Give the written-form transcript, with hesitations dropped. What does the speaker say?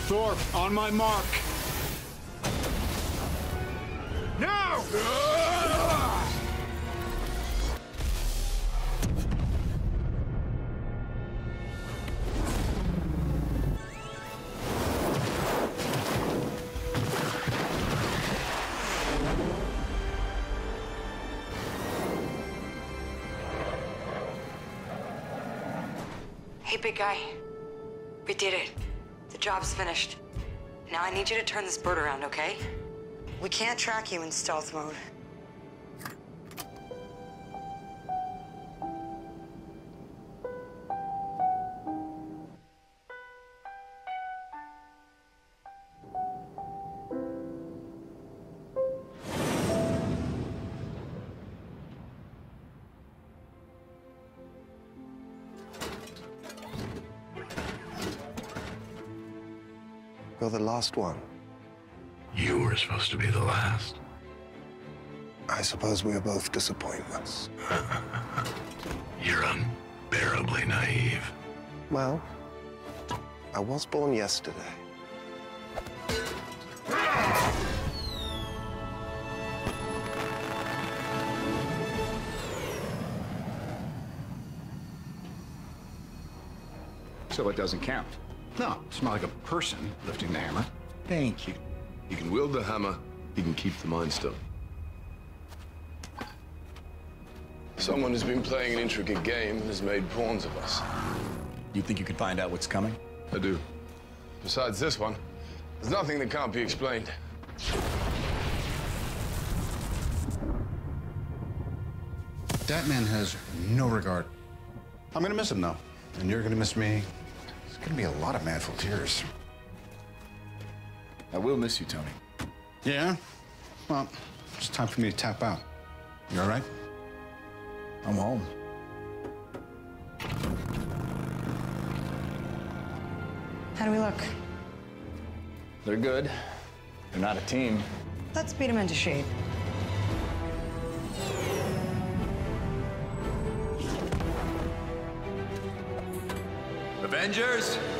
Thorpe, on my mark. Now! Hey, big guy. We did it. The job's finished. Now I need you to turn this bird around, okay? We can't track you in stealth mode. You're the last one. You were supposed to be the last. I suppose we are both disappointments. You're unbearably naive. Well, I was born yesterday. So it doesn't count. No, it's not like a person lifting the hammer. Thank you. He can wield the hammer, he can keep the Mind Stone. Someone has been playing an intricate game and has made pawns of us. You think you can find out what's coming? I do. Besides this one, there's nothing that can't be explained. That man has no regard. I'm gonna miss him, though. And you're gonna miss me. It's gonna be a lot of manful tears. I will miss you, Tony. Yeah? Well, it's time for me to tap out. You all right? I'm home. How do we look? They're good. They're not a team. Let's beat him into shape. Avengers!